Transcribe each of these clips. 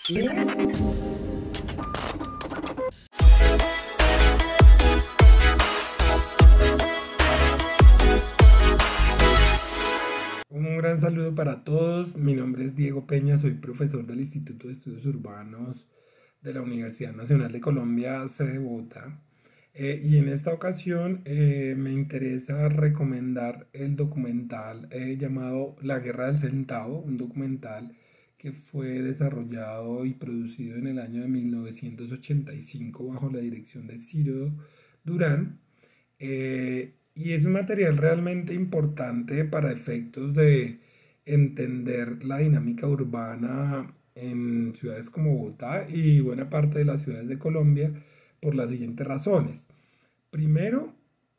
Un gran saludo para todos. Mi nombre es Diego Peña, soy profesor del Instituto de Estudios Urbanos de la Universidad Nacional de Colombia, sede Bogotá. Y en esta ocasión me interesa recomendar el documental llamado La Guerra del Centavo, un documental que fue desarrollado y producido en el año de 1985 bajo la dirección de Ciro Durán. Y es un material realmente importante para efectos de entender la dinámica urbana en ciudades como Bogotá y buena parte de las ciudades de Colombia por las siguientes razones. Primero,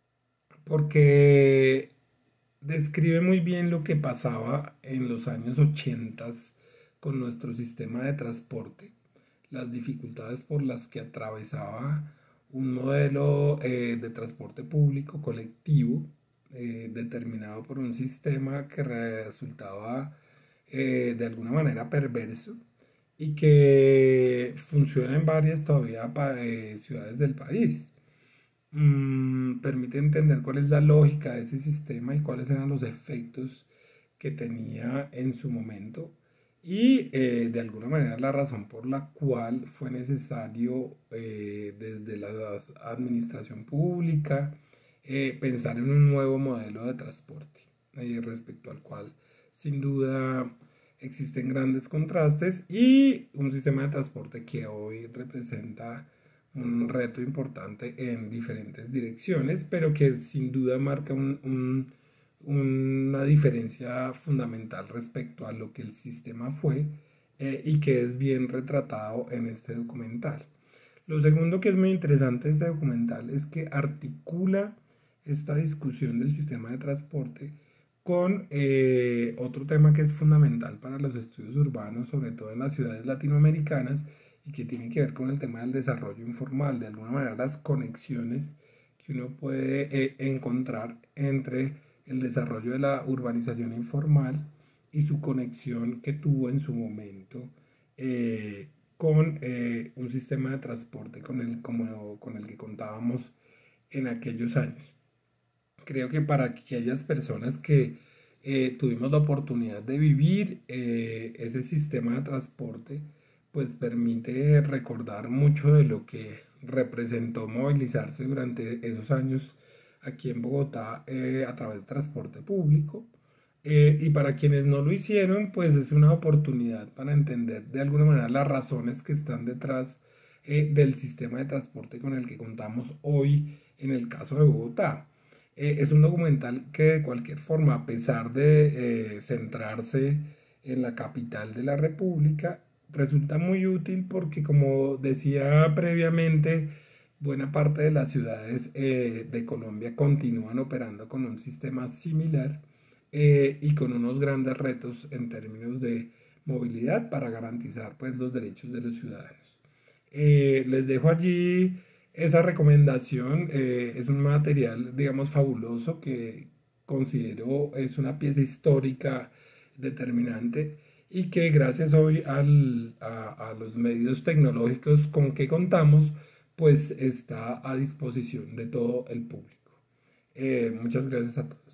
porque describe muy bien lo que pasaba en los años 80 con nuestro sistema de transporte, las dificultades por las que atravesaba un modelo de transporte público colectivo determinado por un sistema que resultaba de alguna manera perverso y que funciona en varias todavía ciudades del país. Permite entender cuál es la lógica de ese sistema y cuáles eran los efectos que tenía en su momento y de alguna manera la razón por la cual fue necesario desde la administración pública pensar en un nuevo modelo de transporte respecto al cual sin duda existen grandes contrastes y un sistema de transporte que hoy representa un reto importante en diferentes direcciones, pero que sin duda marca una diferencia fundamental respecto a lo que el sistema fue y que es bien retratado en este documental. Lo segundo que es muy interesante de este documental es que articula esta discusión del sistema de transporte con otro tema que es fundamental para los estudios urbanos, sobre todo en las ciudades latinoamericanas, y que tiene que ver con el tema del desarrollo informal, de alguna manera las conexiones que uno puede encontrar entre el desarrollo de la urbanización informal y su conexión que tuvo en su momento con un sistema de transporte con el que contábamos en aquellos años. Creo que para aquellas personas que tuvimos la oportunidad de vivir ese sistema de transporte, pues permite recordar mucho de lo que representó movilizarse durante esos años aquí en Bogotá a través del transporte público. Y para quienes no lo hicieron, pues es una oportunidad para entender de alguna manera las razones que están detrás del sistema de transporte con el que contamos hoy en el caso de Bogotá. Es un documental que de cualquier forma, a pesar de centrarse en la capital de la República, resulta muy útil porque, como decía previamente, buena parte de las ciudades de Colombia continúan operando con un sistema similar y con unos grandes retos en términos de movilidad para garantizar pues, los derechos de los ciudadanos. Les dejo allí esa recomendación. Es un material, digamos, fabuloso que considero es una pieza histórica determinante y que gracias hoy a los medios tecnológicos con que contamos, pues está a disposición de todo el público. Muchas gracias a todos.